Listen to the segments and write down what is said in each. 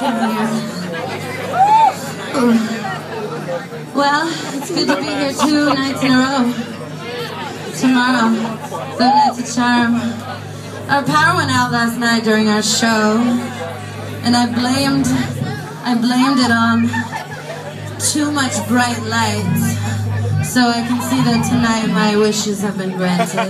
Well, it's good to be here 2 nights in a row. Tomorrow, 3rd night's a charm. Our power went out last night during our show, and I blamed it on too much bright lights. So I can see that tonight my wishes have been granted.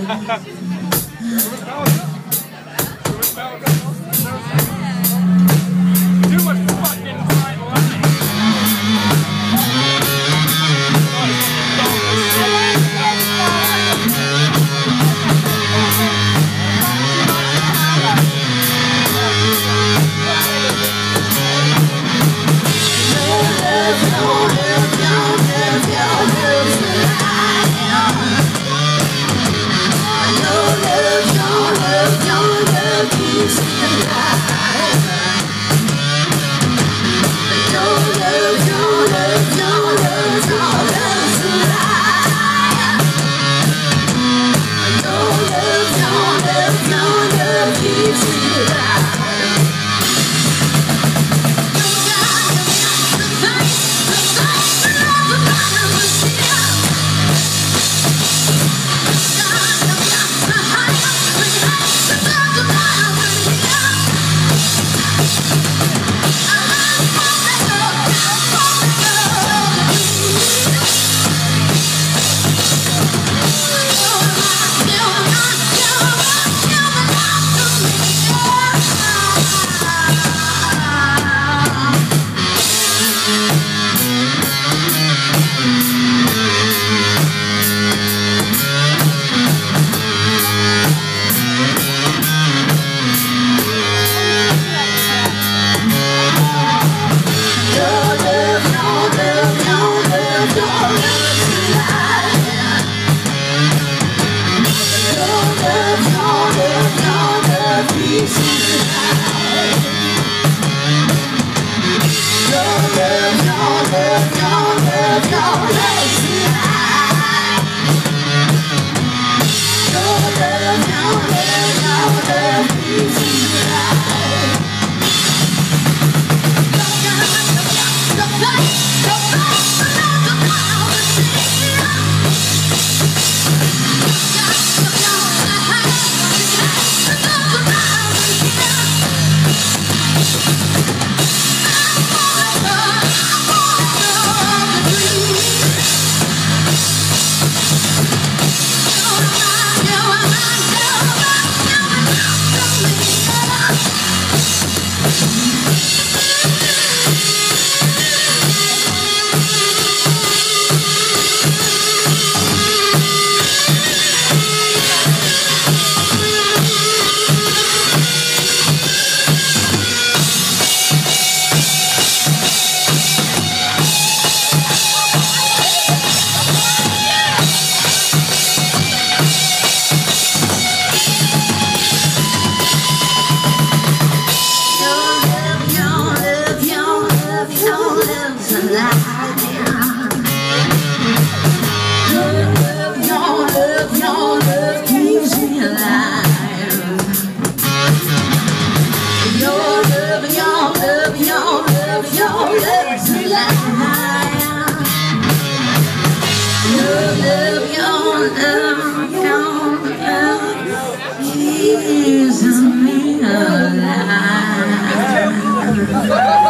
Keeps me alive.